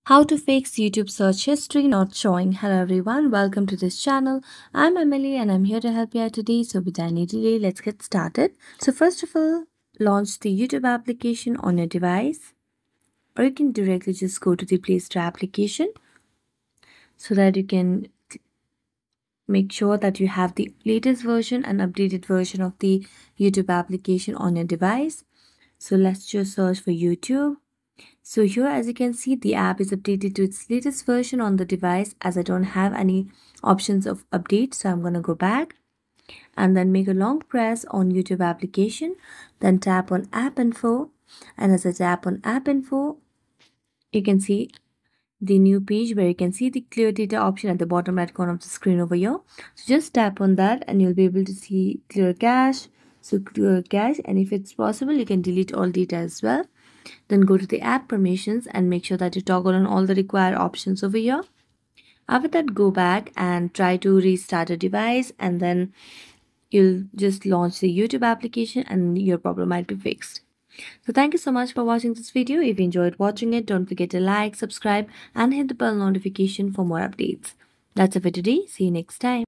How to fix YouTube search history not showing. Hello everyone, welcome to this channel. I'm Emily and I'm here to help you out today. So without any delay, let's get started. So first of all, launch the YouTube application on your device, or you can directly just go to the Play Store application so that you can make sure that you have the latest version and updated version of the YouTube application on your device. So let's just search for YouTube. So here, as you can see, the app is updated to its latest version on the device. As I don't have any options of update, so I'm going to go back and then make a long press on YouTube application, then tap on app info. And as I tap on app info, you can see the new page where you can see the clear data option at the bottom right corner of the screen over here. So just tap on that and you'll be able to see clear cache. So clear cache, and if it's possible, you can delete all data as well. Then go to the app permissions and make sure that you toggle on all the required options over here. After that, go back and try to restart a device, and then you'll just launch the YouTube application and your problem might be fixed. So thank you so much for watching this video. If you enjoyed watching it, don't forget to like, subscribe and hit the bell notification for more updates. That's it for today. See you next time.